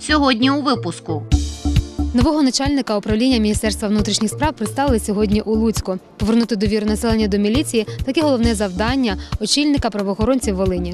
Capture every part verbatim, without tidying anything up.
Сьогодні у випуску. Нового начальника управління Міністерства внутрішніх справ представили сьогодні у Луцьку. Повернути довіру населення до міліції – таке головне завдання очільника правоохоронців Волині.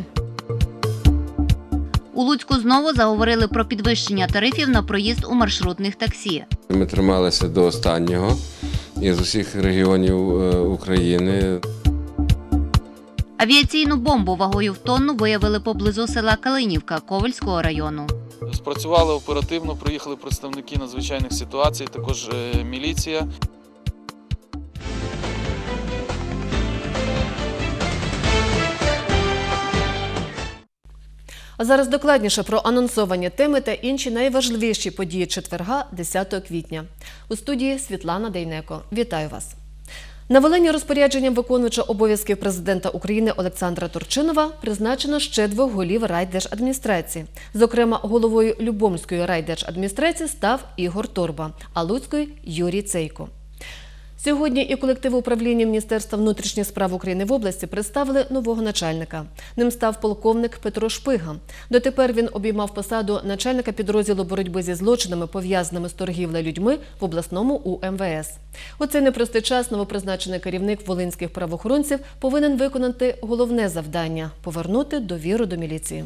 У Луцьку знову заговорили про підвищення тарифів на проїзд у маршрутних таксі. Ми трималися до останнього із усіх регіонів України. Авіаційну бомбу вагою в тонну виявили поблизу села Калинівка Ковельського району. Спрацювали оперативно, приїхали представники надзвичайних ситуацій, також міліція. А зараз докладніше про анонсовані теми та інші найважливіші події четверга, десятого квітня. У студії Світлана Дейнеко. Вітаю вас. На Волині розпорядженням виконувача обов'язків президента України Олександра Турчинова призначено ще двох голів райдержадміністрації. Зокрема, головою Любомльської райдержадміністрації став Ігор Торба, а Луцької – Юрій Цейко. Сьогодні і колективу управління Міністерства внутрішніх справ України в області представили нового начальника. Ним став полковник Петро Шпига. Дотепер він обіймав посаду начальника підрозділу боротьби зі злочинами, пов'язаними з торгівлею людьми в обласному У Ем Ве Ес. У цей непростий час новопризначений керівник волинських правоохоронців повинен виконати головне завдання – повернути довіру до міліції.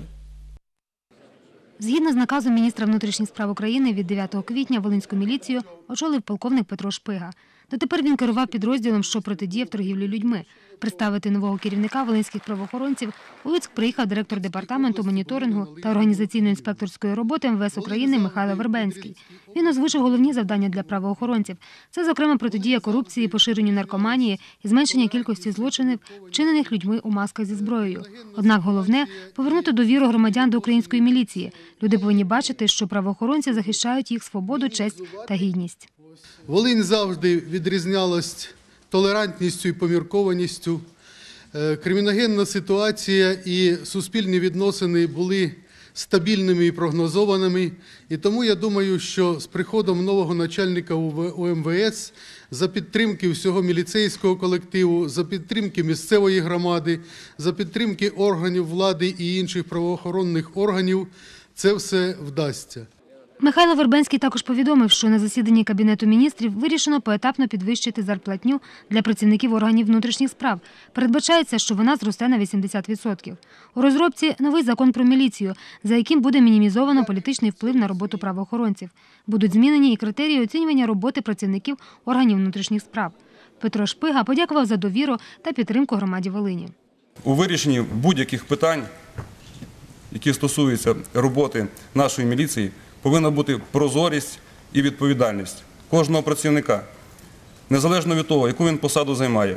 Згідно з наказом міністра внутрішніх справ України від дев'ятого квітня Волинську міліцію очолив полковник Петро Шпига. Дотепер він керував підрозділом, що протидіяв торгівлі людьми. Представити нового керівника волинських правоохоронців у Луцьк приїхав директор департаменту моніторингу та організаційно-інспекторської роботи Ем Ве Ес України Михайло Вербенський. Він озвучив головні завдання для правоохоронців. Це, зокрема, протидія корупції, поширенню наркоманії і зменшення кількості злочинів, вчинених людьми у масках зі зброєю. Однак головне – повернути довіру громадян до української міліції. Люди повинні бачити, що правоохоронці захищають їх свободу, честь та гідність. Волинь завжди відрізнялась толерантністю і поміркованістю. Криміногенна ситуація і суспільні відносини були стабільними і прогнозованими. І тому я думаю, що з приходом нового начальника У Ем Ве Ес за підтримки всього міліцейського колективу, за підтримки місцевої громади, за підтримки органів влади і інших правоохоронних органів це все вдасться. Михайло Вербенський також повідомив, що на засіданні Кабінету міністрів вирішено поетапно підвищити зарплатню для працівників органів внутрішніх справ. Передбачається, що вона зросте на вісімдесят відсотків. У розробці новий закон про міліцію, за яким буде мінімізовано політичний вплив на роботу правоохоронців. Будуть змінені і критерії оцінювання роботи працівників органів внутрішніх справ. Петро Шпига подякував за довіру та підтримку громаді Волині. У вирішенні будь-яких питань, які стосуються роботи нашої міліції, повинна бути прозорість і відповідальність кожного працівника, незалежно від того, яку він посаду займає.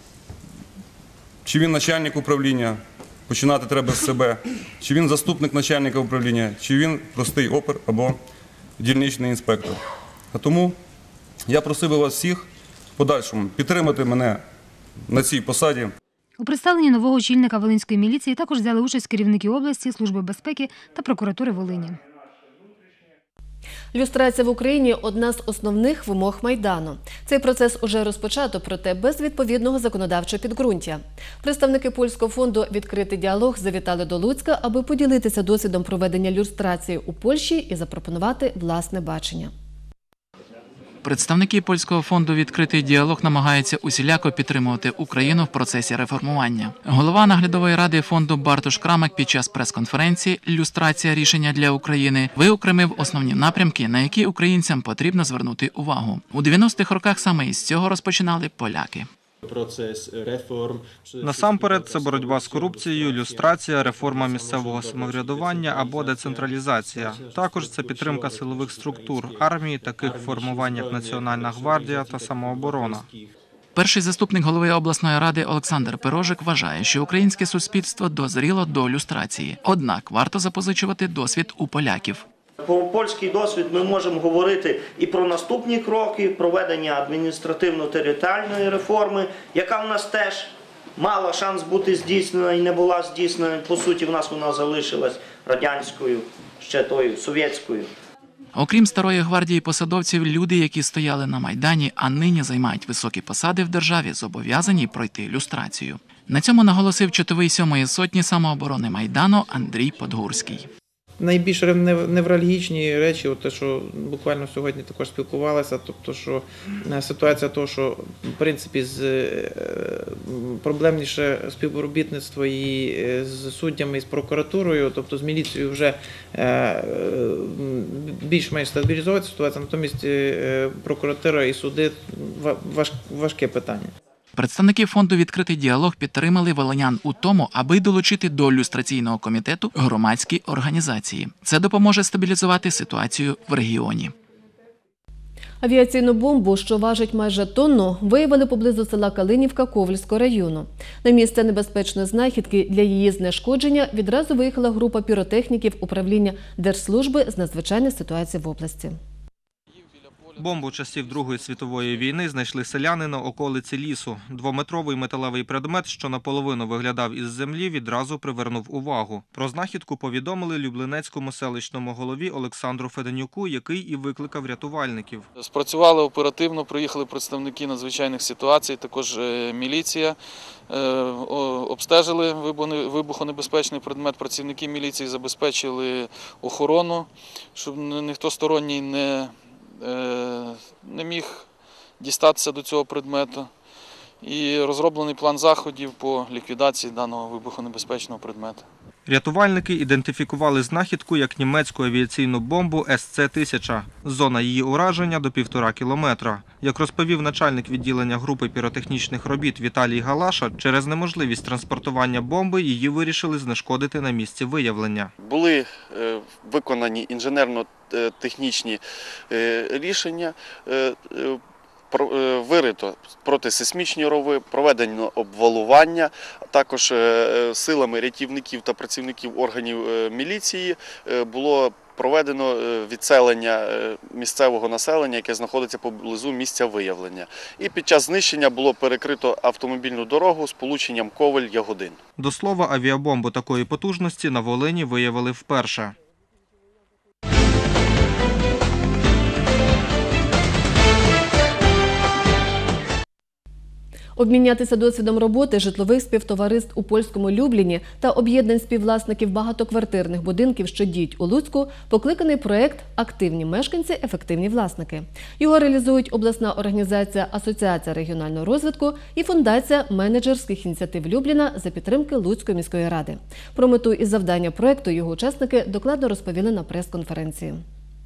Чи він начальник управління, починати треба з себе, чи він заступник начальника управління, чи він простий опер або дільничний інспектор. А тому я просив би вас всіх в подальшому підтримати мене на цій посаді. У представленні нового очільника Волинської міліції також взяли участь керівники області, Служби безпеки та прокуратури Волині. Люстрація в Україні – одна з основних вимог Майдану. Цей процес уже розпочато, проте без відповідного законодавчого підґрунтя. Представники польського фонду «Відкритий діалог» завітали до Луцька, аби поділитися досвідом проведення люстрації у Польщі і запропонувати власне бачення. Представники польського фонду «Відкритий діалог» намагаються усіляко підтримувати Україну в процесі реформування. Голова наглядової ради фонду Бартош Крамек під час прес-конференції «Люстрація. Рішення для України» виокремив основні напрямки, на які українцям потрібно звернути увагу. У дев'яностих роках саме із цього розпочинали поляки. Насамперед, це боротьба з корупцією, люстрація, реформа місцевого самоврядування або децентралізація. Також це підтримка силових структур, армії, таких формувань, як Національна гвардія та самооборона. Перший заступник голови обласної ради Олександр Пирожик вважає, що українське суспільство дозріло до люстрації. Однак варто запозичувати досвід у поляків. Про польський досвід ми можемо говорити і про наступні кроки проведення адміністративно-територіальної реформи, яка в нас теж мала шанс бути здійснена і не була здійснена. По суті, в нас вона залишилась радянською, ще тою совєтською. Окрім старої гвардії посадовців, люди, які стояли на Майдані, а нині займають високі посади в державі, зобов'язані пройти люстрацію. На цьому наголосив чотовий сьомої сотні самооборони Майдану Андрій Подгурський. найбільш невральгічні речі, от те, що буквально сьогодні також спілкувалися, тобто, що ситуація того, що в принципі з проблемніше співробітництво і з суддями, і з прокуратурою, тобто з міліцією вже більш-менш стабілізується ситуація, натомість прокуратура і суди важке питання. Представники фонду «Відкритий діалог» підтримали волинян у тому, аби долучити до люстраційного комітету громадські організації. Це допоможе стабілізувати ситуацію в регіоні. Авіаційну бомбу, що важить майже тонну, виявили поблизу села Калинівка Ковельського району. На місце небезпечної знахідки для її знешкодження відразу виїхала група піротехніків управління Держслужби з надзвичайних ситуацій в області. Бомбу часів Другої світової війни знайшли селяни на околиці лісу. Двометровий металевий предмет, що наполовину виглядав із землі, відразу привернув увагу. Про знахідку повідомили люблинецькому селищному голові Олександру Феденюку, який і викликав рятувальників. Спрацювали оперативно, приїхали представники надзвичайних ситуацій, також міліція. Обстежили вибухонебезпечний предмет, працівники міліції забезпечили охорону, щоб ніхто сторонній не не міг дістатися до цього предмету. І розроблений план заходів по ліквідації даного вибухонебезпечного предмету. Рятувальники ідентифікували знахідку як німецьку авіаційну бомбу Ес Це тисяча. Зона її ураження до півтора кілометра. Як розповів начальник відділення групи піротехнічних робіт Віталій Галаша, через неможливість транспортування бомби її вирішили знешкодити на місці виявлення. Були виконані інженерно-технічні рішення, вирито протисейсмічні рови, проведено обвалування, також силами рятівників та працівників органів міліції було проведено відселення місцевого населення, яке знаходиться поблизу місця виявлення. І під час знищення було перекрито автомобільну дорогу з полученням Ковель-Ягодин. До слова, авіабомбу такої потужності на Волині виявили вперше. Обмінятися досвідом роботи житлових співтовариств у польському Любліні та об'єднань співвласників багатоквартирних будинків, що діють у Луцьку, покликаний проєкт «Активні мешканці. Ефективні власники». Його реалізують обласна організація «Асоціація регіонального розвитку» і Фундація менеджерських ініціатив Любліна за підтримки Луцької міської ради. Про мету і завдання проєкту його учасники докладно розповіли на прес-конференції.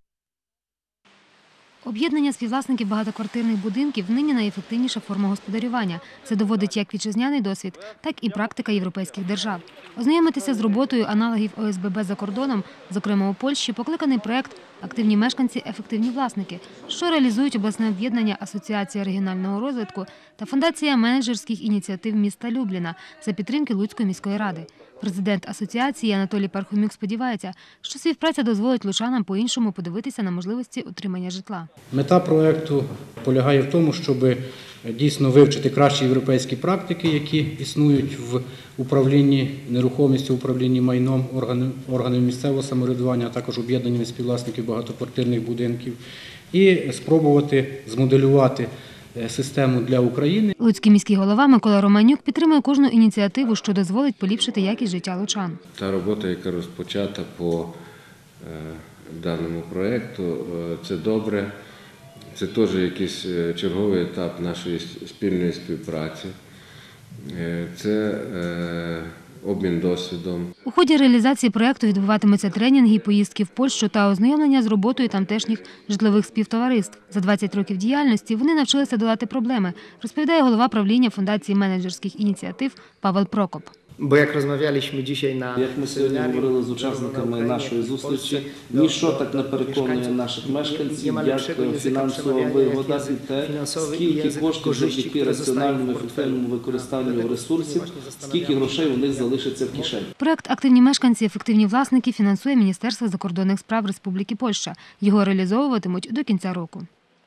Об'єднання співвласників багатоквартирних будинків нині найефективніша форма господарювання. Це доводить як вітчизняний досвід, так і практика європейських держав. Ознайомитися з роботою аналогів О Ес Бе Бе за кордоном, зокрема у Польщі, покликаний проєкт «Активні мешканці. Ефективні власники», що реалізують обласне об'єднання «Асоціація регіонального розвитку» та Фундація менеджерських ініціатив міста Любліна за підтримки Луцької міської ради. Президент асоціації Анатолій Пархомюк сподівається, що співпраця дозволить лучанам по-іншому подивитися на можливості отримання житла. Мета проєкту полягає в тому, щоб дійсно вивчити кращі європейські практики, які існують в управлінні нерухомістю, управлінні майном органів місцевого самоврядування, а також об'єднаннями співвласників багатоквартирних будинків, і спробувати змоделювати систему для України. Луцький міський голова Микола Романюк підтримує кожну ініціативу, що дозволить поліпшити якість життя лучан. Та робота, яка розпочата по даному проєкту, це добре. Це теж якийсь черговий етап нашої спільної співпраці. Це обмін досвідом. У ході реалізації проєкту відбуватимуться тренінги, поїздки в Польщу та ознайомлення з роботою тамтешніх житлових співтовариств. За двадцять років діяльності вони навчилися долати проблеми, розповідає голова правління Фундації менеджерських ініціатив Павел Прокоп. Бо як розмовлялися dzisiaj на як ми сьогодні говорили з учасниками нашої зустрічі, ніщо так не переконує наших мешканців, як фінансова вигода і те, скільки коштів завдяки раціональному ефективному використанню ресурсів, скільки грошей у них залишиться в кишені. Проект «Активні мешканці. Ефективні власники» фінансує Міністерство закордонних справ Республіки Польща. Його реалізовуватимуть до кінця року.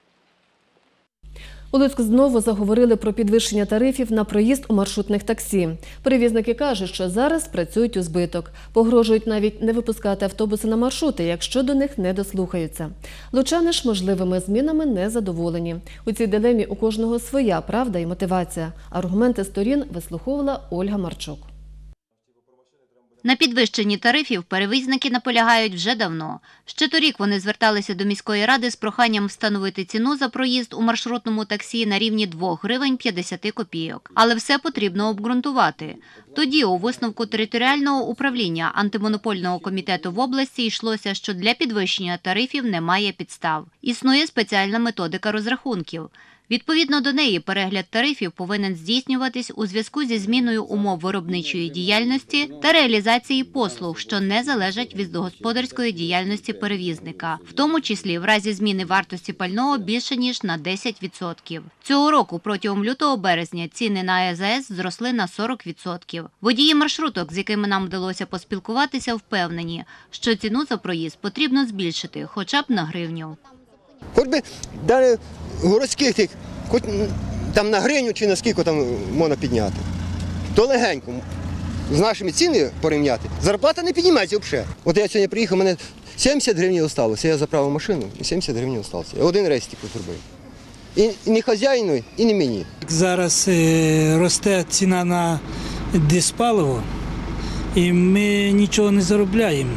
У Луцьку знову заговорили про підвищення тарифів на проїзд у маршрутних таксі. Перевізники кажуть, що зараз працюють у збиток. Погрожують навіть не випускати автобуси на маршрути, якщо до них не дослухаються. Лучани ж можливими змінами не задоволені. У цій дилемі у кожного своя правда і мотивація. Аргументи сторін вислуховувала Ольга Марчук. На підвищенні тарифів перевізники наполягають вже давно. Ще торік вони зверталися до міської ради з проханням встановити ціну за проїзд у маршрутному таксі на рівні двох гривень п'ятдесят копійок. Але все потрібно обґрунтувати. Тоді у висновку територіального управління антимонопольного комітету в області йшлося, що для підвищення тарифів немає підстав. Існує спеціальна методика розрахунків. Відповідно до неї, перегляд тарифів повинен здійснюватись у зв'язку зі зміною умов виробничої діяльності та реалізації послуг, що не залежать від господарської діяльності перевізника, в тому числі в разі зміни вартості пального більше ніж на десять відсотків. Цього року протягом лютого-березня ціни на А З С зросли на сорок відсотків. Водії маршруток, з якими нам вдалося поспілкуватися, впевнені, що ціну за проїзд потрібно збільшити хоча б на гривню. Хоч би далі городських тих, хоч там на гривню чи на скільки там можна підняти. То легенько. З нашими цінами порівняти. Зарплата не піднімається взагалі. От я сьогодні приїхав, у мене сімдесят гривень залишилося. Я заправив машину і сімдесят гривень залишилося. Я один рейс тільки зробив. І не хазяїну, і не мені. Зараз е, росте ціна на диспаливо, і ми нічого не заробляємо.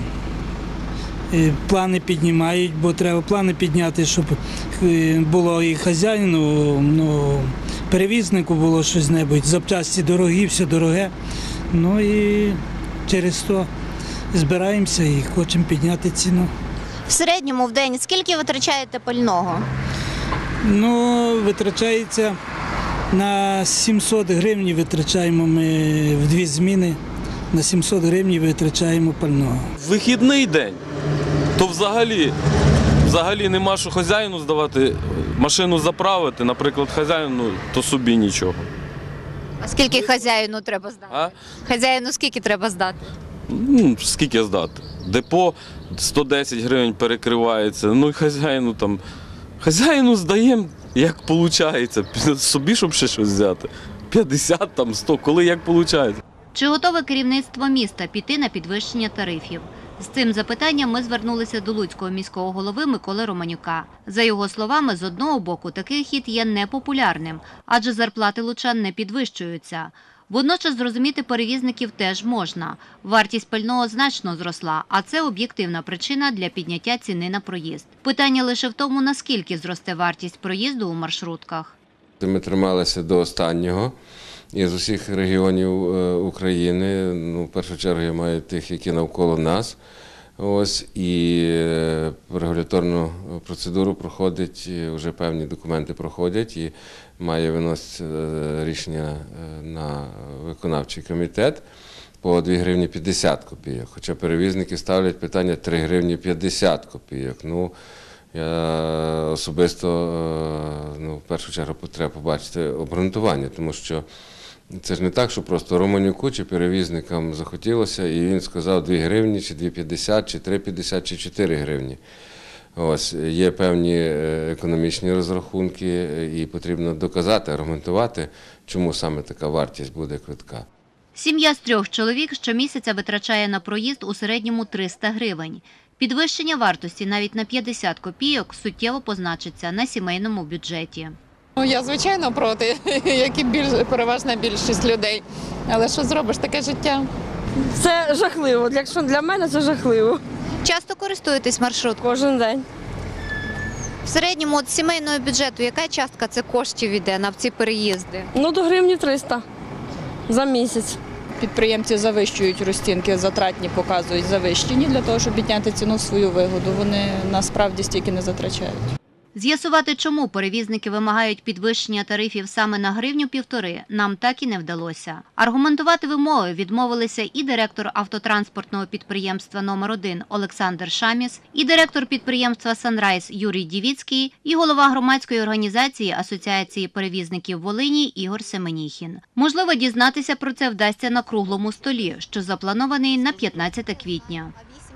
Плани піднімають, бо треба плани підняти, щоб було і хазяїну, ну, перевізнику було щось небудь. Запчасті дорогі, все дороге. Ну і через то збираємося і хочемо підняти ціну. В середньому в день скільки витрачаєте пального? Ну, витрачається на сімсот гривень, витрачаємо ми в дві зміни, на сімсот гривень витрачаємо пального. Вихідний день. То взагалі, взагалі нема що хазяїну здавати, машину заправити, наприклад, хазяїну, то собі нічого. А скільки хазяїну треба здати? А? Хазяїну скільки треба здати? Ну, скільки здати? Депо сто десять гривень перекривається, ну і хазяїну там, хазяїну здаємо, як виходить, собі, щоб ще щось взяти. п'ятдесят, там, сто, коли як виходить. Чи готове керівництво міста піти на підвищення тарифів? З цим запитанням ми звернулися до Луцького міського голови Миколи Романюка. За його словами, з одного боку, такий хід є непопулярним, адже зарплати лучан не підвищуються. Водночас зрозуміти перевізників теж можна. Вартість пального значно зросла, а це об'єктивна причина для підняття ціни на проїзд. Питання лише в тому, наскільки зросте вартість проїзду у маршрутках. Ми трималися до останнього. І з усіх регіонів України, ну, в першу чергу я маю тих, які навколо нас, ось, і регуляторну процедуру проходить, вже певні документи проходять, і має виносити рішення на виконавчий комітет по дві гривні п'ятдесят копійок, хоча перевізники ставлять питання три гривні п'ятдесят копійок. Ну, я особисто, ну, в першу чергу треба побачити обґрунтування, тому що це ж не так, що просто Романюку чи перевізникам захотілося, і він сказав дві гривні, чи дві п'ятдесят, чи три п'ятдесят, чи чотири гривні. Ось, є певні економічні розрахунки, і потрібно доказати, аргументувати, чому саме така вартість буде квитка. Сім'я з трьох чоловік щомісяця витрачає на проїзд у середньому триста гривень. Підвищення вартості навіть на п'ятдесят копійок суттєво позначиться на сімейному бюджеті. Ну, я, звичайно, проти, як і більш, переважна більшість людей. Але що зробиш, таке життя? Це жахливо. Якщо для мене це жахливо. Часто користуєтесь маршруткою? Кожен день. В середньому від сімейного бюджету яка частка це коштів йде на ці переїзди? Ну, до гривні триста за місяць. Підприємці завищують розцінки, затратні показують завищені для того, щоб підняти ціну в свою вигоду. Вони насправді стільки не затрачають. З'ясувати, чому перевізники вимагають підвищення тарифів саме на гривню-півтори, нам так і не вдалося. Аргументувати вимоги відмовилися і директор автотранспортного підприємства номер один Олександр Шаміс, і директор підприємства «Санрайз» Юрій Дівіцький, і голова громадської організації Асоціації перевізників Волині Ігор Семеніхін. Можливо, дізнатися про це вдасться на круглому столі, що запланований на п'ятнадцяте квітня.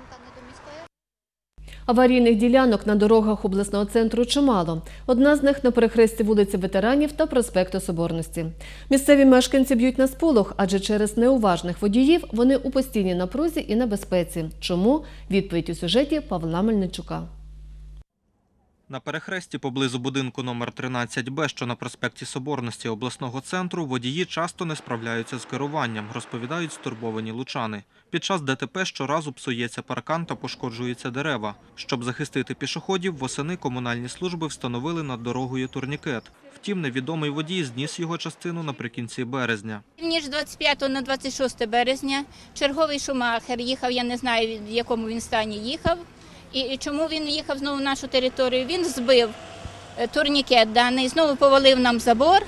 Аварійних ділянок на дорогах обласного центру чимало. Одна з них на перехресті вулиці Ветеранів та проспекту Соборності. Місцеві мешканці б'ють на сполох, адже через неуважних водіїв вони у постійній напрузі і небезпеці. Чому? Відповідь у сюжеті Павла Мельничука. На перехресті поблизу будинку номер тринадцять Б, що на проспекті Соборності обласного центру, водії часто не справляються з керуванням, розповідають стурбовані лучани. Під час ДТП щоразу псується паркан та пошкоджуються дерева. Щоб захистити пішоходів, восени комунальні служби встановили над дорогою турнікет. Втім, невідомий водій зніс його частину наприкінці березня. Ніж двадцять п'ятого на двадцять шосте березня черговий шумахер їхав, я не знаю, в якому він стані їхав. І чому він їхав знову в нашу територію? Він збив турнікет даний, знову повалив нам забор.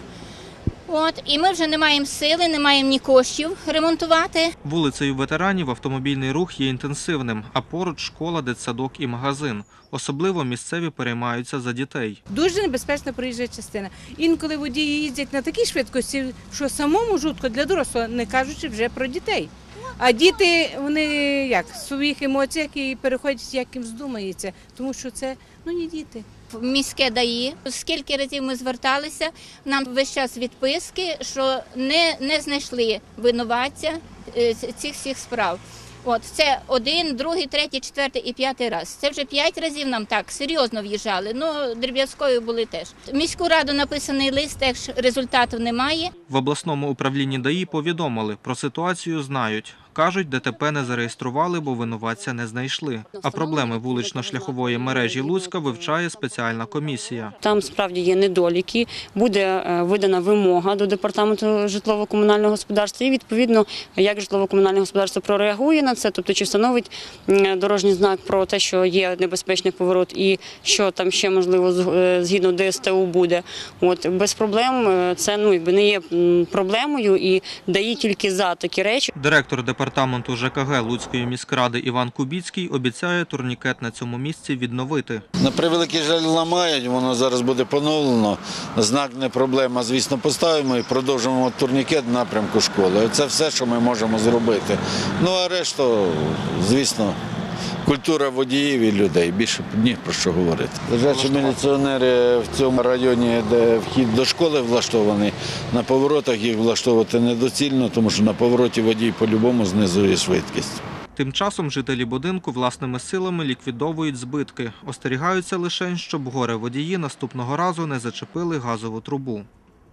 От, і ми вже не маємо сили, не маємо ні коштів ремонтувати. Вулицею ветеранів автомобільний рух є інтенсивним, а поруч школа, дитсадок і магазин. Особливо місцеві переймаються за дітей. Дуже небезпечна проїжджа частина. Інколи водії їздять на такій швидкості, що самому жутко для дорослого, не кажучи вже про дітей. А діти, вони як, в своїх емоціях і переходять, як їм здумається, тому що це, ну, не діти. Міське ДАІ, скільки разів ми зверталися, нам весь час відписки, що не, не знайшли винуватця цих всіх справ. От, це один, другий, третій, четвертий і п'ятий раз. Це вже п'ять разів нам так серйозно в'їжджали, ну, дріб'язкою були теж. В міську раду написаний лист, теж результатів немає. В обласному управлінні ДАІ повідомили, про ситуацію знають. Кажуть, ДТП не зареєстрували, бо винуватця не знайшли. А проблеми вулично-шляхової мережі Луцька вивчає спеціальна комісія. Там справді є недоліки, буде видана вимога до департаменту житлово-комунального господарства і відповідно, як житлово-комунальне господарство прореагує на це, тобто чи встановить дорожній знак про те, що є небезпечний поворот і що там ще можливо згідно ДСТУ буде. От без проблем це ну якби не є проблемою і ДАІ тільки за такі речі. Директор департаменту ЖКГ Луцької міськради Іван Кубіцький обіцяє турнікет на цьому місці відновити. На превеликий жаль ламають, воно зараз буде поновлено. Знак не проблема, звісно, поставимо і продовжимо турнікет в напрямку школи. Це все, що ми можемо зробити. Ну а решту, звісно, культура водіїв і людей. Більше ні про що говорити. Лежачі міліціонери в цьому районі, де вхід до школи влаштований, на поворотах їх влаштовувати недоцільно, тому що на повороті водій по-любому знизує швидкість. Тим часом жителі будинку власними силами ліквідовують збитки. Остерігаються лише, щоб горе-водії наступного разу не зачепили газову трубу.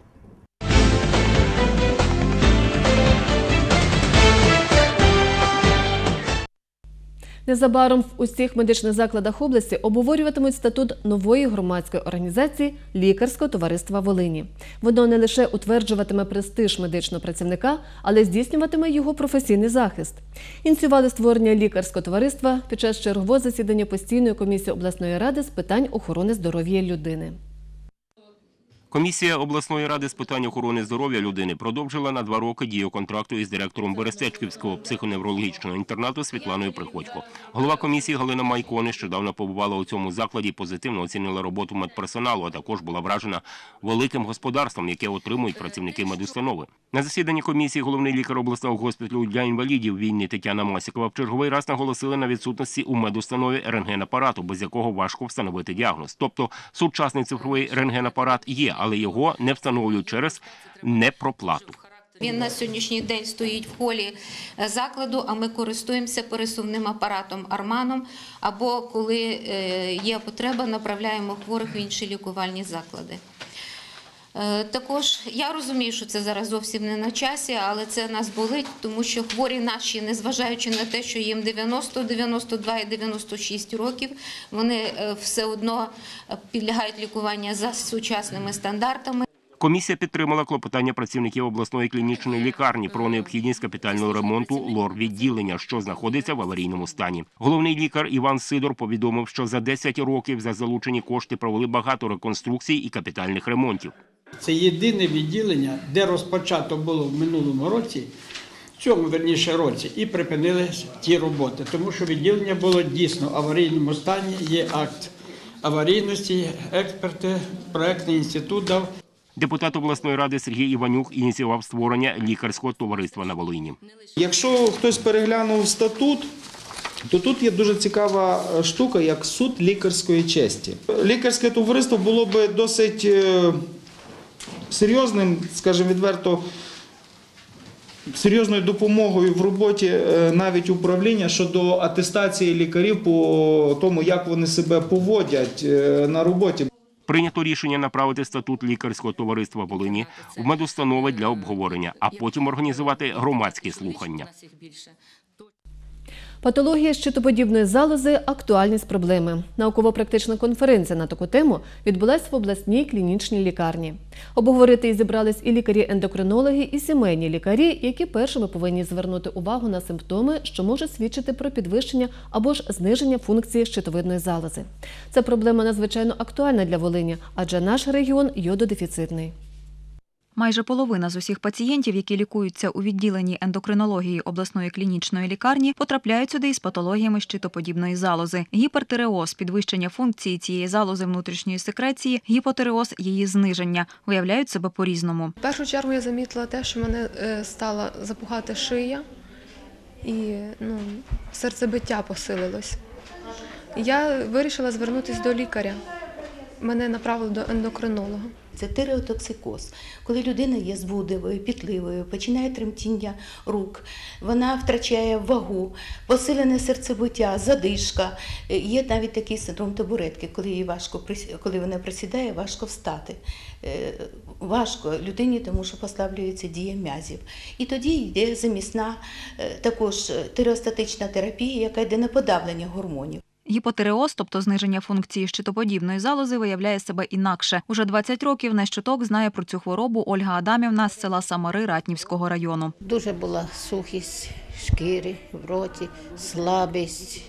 Незабаром в усіх медичних закладах області обговорюватимуть статут нової громадської організації Лікарського товариства Волині. Воно не лише утверджуватиме престиж медичного працівника, але й здійснюватиме його професійний захист. Ініціювали створення Лікарського товариства під час чергового засідання постійної комісії обласної ради з питань охорони здоров'я людини. Комісія обласної ради з питань охорони здоров'я людини продовжила на два роки дію контракту із директором Берестечківського психоневрологічного інтернату Світланою Приходько. Голова комісії Галина Майко нещодавно побувала у цьому закладі і позитивно оцінила роботу медперсоналу, а також була вражена великим господарством, яке отримують працівники медустанови. На засіданні комісії головний лікар обласного госпіталю для інвалідів війни Тетяна Масікова в черговий раз наголосила на відсутності у медустанові рентгенапарату, без якого важко встановити діагноз. Тобто сучасний цифровий рентгенапарат є, але його не встановлюють через непроплату. Він на сьогоднішній день стоїть в холі закладу, а ми користуємося пересувним апаратом Арманом, або коли є потреба, направляємо хворих в інші лікувальні заклади. Також я розумію, що це зараз зовсім не на часі, але це нас болить, тому що хворі наші, незважаючи на те, що їм дев'яносто, дев'яносто два і дев'яносто шість років, вони все одно підлягають лікуванню за сучасними стандартами. Комісія підтримала клопотання працівників обласної клінічної лікарні про необхідність капітального ремонту лор-відділення, що знаходиться в аварійному стані. Головний лікар Іван Сидор повідомив, що за десять років за залучені кошти провели багато реконструкцій і капітальних ремонтів. Це єдине відділення, де розпочато було в минулому році, в цьому, верніше, році, і припинились ті роботи. Тому що відділення було дійсно в аварійному стані, є акт аварійності, експерти, проектний інститут дав. Депутат обласної ради Сергій Іванюк ініціював створення лікарського товариства на Волині. Якщо хтось переглянув статут, то тут є дуже цікава штука, як суд лікарської честі. Лікарське товариство було б досить серйозним, скажімо відверто, серйозною допомогою в роботі е, навіть управління щодо атестації лікарів по тому, як вони себе поводять е, на роботі. Прийнято рішення направити статут лікарського товариства Волині в медустанови для обговорення, а потім організувати громадські слухання. Патологія щитоподібної залози – актуальність проблеми. Науково-практична конференція на таку тему відбулась в обласній клінічній лікарні. Обговорити її зібрались і лікарі-ендокринологи, і сімейні лікарі, які першими повинні звернути увагу на симптоми, що можуть свідчити про підвищення або ж зниження функції щитовидної залози. Ця проблема надзвичайно актуальна для Волині, адже наш регіон йододефіцитний. Майже половина з усіх пацієнтів, які лікуються у відділенні ендокринології обласної клінічної лікарні, потрапляють сюди із патологіями щитоподібної залози. Гіпертиреоз – підвищення функції цієї залози внутрішньої секреції, гіпотиреоз – її зниження. Виявляють себе по-різному. В першу чергу я замітила те, що в мене стала запухати шия і ну, серцебиття посилилось. Я вирішила звернутися до лікаря. Мене направили до ендокринолога. Це тиреотоксикоз, коли людина є збудливою, пітливою, починає тремтіння рук, вона втрачає вагу, посилене серцебиття, задишка. Є навіть такий синдром табуретки, коли їй важко, коли вона присідає, важко встати. Важко людині, тому що послаблюється дія м'язів. І тоді йде замісна також тиреостатична терапія, яка йде на подавлення гормонів. Гіпотиреоз, тобто зниження функції щитоподібної залози, виявляє себе інакше. Уже двадцять років не щоток знає про цю хворобу Ольга Адамівна з села Самари Ратнівського району. Дуже була сухість шкіри в роті, слабість,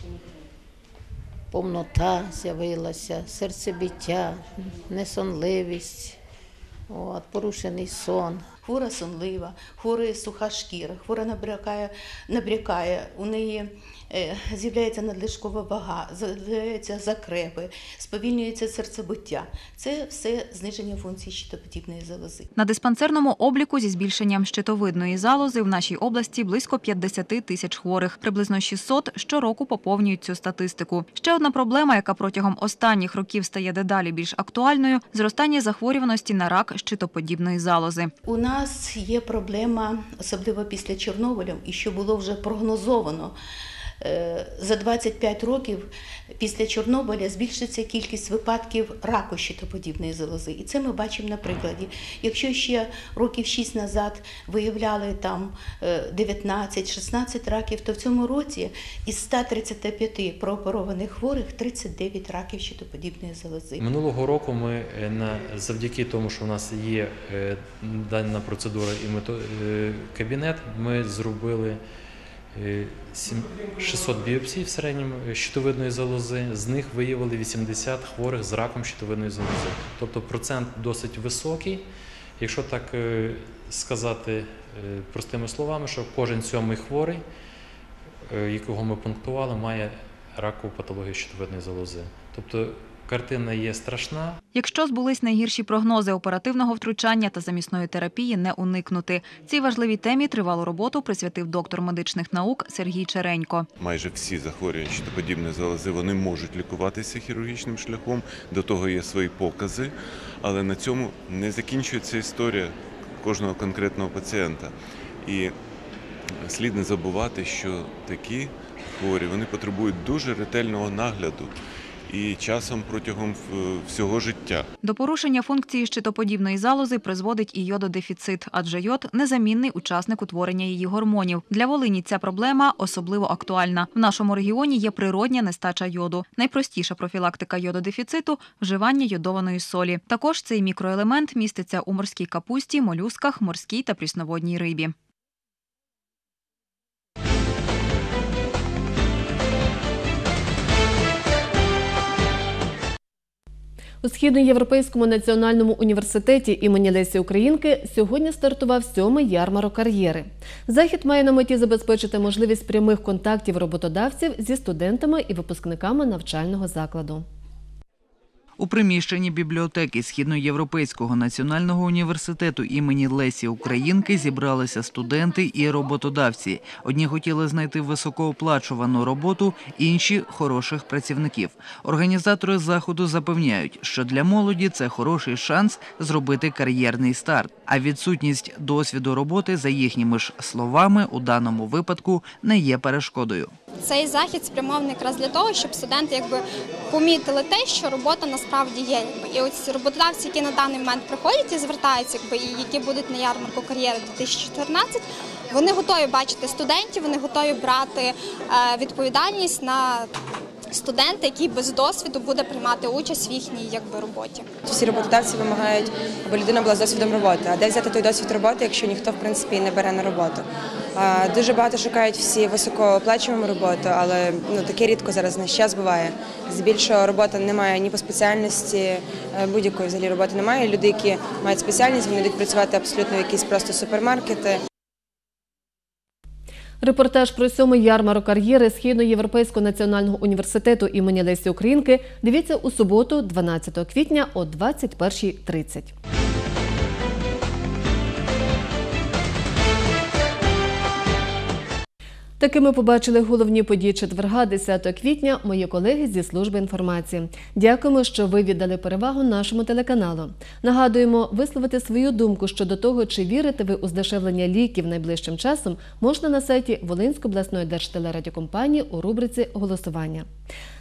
повнота з'явилася, серцебиття, несонливість, от, порушений сон. Хвора сонлива, хвора суха шкіра, хвора набрякає, набрякає, у неї е, з'являється надлишкова вага, з'являються закрепи, сповільнюється серцебиття. Це все зниження функції щитоподібної залози. На диспансерному обліку зі збільшенням щитовидної залози в нашій області близько п'ятдесят тисяч хворих. Приблизно шістсот щороку поповнюють цю статистику. Ще одна проблема, яка протягом останніх років стає дедалі більш актуальною – зростання захворюваності на рак щитоподібної залози. У нас У нас є проблема, особливо після Чорнобиля, і що було вже прогнозовано. За двадцять п'ять років після Чорнобиля збільшиться кількість випадків раку щитоподібної залози. І це ми бачимо на прикладі. Якщо ще років шість назад виявляли там дев'ятнадцять-шістнадцять раків, то в цьому році із ста тридцяти п'яти прооперованих хворих тридцять дев'ять раків щитоподібної залози. Минулого року ми завдяки тому, що в нас є дана процедура і кабінет, ми зробили шістсот біопсій в середньому щитовидної залози, з них виявили вісімдесят хворих з раком щитовидної залози. Тобто процент досить високий. Якщо так сказати простими словами, що кожен сьомий хворий, якого ми пунктували, має ракову патологію щитовидної залози. Тобто картина є страшна. Якщо збулись найгірші прогнози, оперативного втручання та замісної терапії не уникнути. Цій важливій темі тривалу роботу присвятив доктор медичних наук Сергій Черенько. Майже всі захворювання щитоподібної залози, вони можуть лікуватися хірургічним шляхом, до того є свої покази, але на цьому не закінчується історія кожного конкретного пацієнта. І слід не забувати, що такі хворі, вони потребують дуже ретельного нагляду і часом протягом всього життя. До порушення функції щитоподібної залози призводить і йододефіцит, адже йод – незамінний учасник утворення її гормонів. Для Волині ця проблема особливо актуальна. В нашому регіоні є природня нестача йоду. Найпростіша профілактика йододефіциту – вживання йодованої солі. Також цей мікроелемент міститься у морській капусті, молюсках, морській та прісноводній рибі. У Східноєвропейському національному університеті імені Лесі Українки сьогодні стартував сьомий ярмарок кар'єри. Захід має на меті забезпечити можливість прямих контактів роботодавців зі студентами і випускниками навчального закладу. У приміщенні бібліотеки Східноєвропейського національного університету імені Лесі Українки зібралися студенти і роботодавці. Одні хотіли знайти високооплачувану роботу, інші – хороших працівників. Організатори заходу запевняють, що для молоді це хороший шанс зробити кар'єрний старт. А відсутність досвіду роботи, за їхніми ж словами, у даному випадку не є перешкодою. Цей захід спрямований якраз для того, щоб студенти якби помітили те, що робота насправді є. І ось роботодавці, які на даний момент приходять і звертаються, якби, і які будуть на ярмарку кар'єри дві тисячі чотирнадцять, вони готові бачити студентів, вони готові брати е, відповідальність на студента, який без досвіду буде приймати участь в їхній якби, роботі. Всі роботодавці вимагають, аби людина була з досвідом роботи. А де взяти той досвід роботи, якщо ніхто, в принципі, не бере на роботу? Дуже багато шукають всі високооплачувану роботу, але ну, таке рідко зараз наш час буває. Здебільшого робота немає ні по спеціальності, будь-якої взагалі роботи немає. Люди, які мають спеціальність, вони йдуть працювати абсолютно в якісь просто супермаркети. Репортаж про сьомий ярмарок кар'єри Східноєвропейського національного університету імені Лесі Українки дивіться у суботу, дванадцятого квітня о двадцять першій тридцять. Такими побачили головні події четверга, десятого квітня, мої колеги зі служби інформації. Дякуємо, що ви віддали перевагу нашому телеканалу. Нагадуємо, висловити свою думку щодо того, чи вірите ви у здешевлення ліків найближчим часом, можна на сайті Волинської обласної держтелерадіокомпанії у рубриці «Голосування».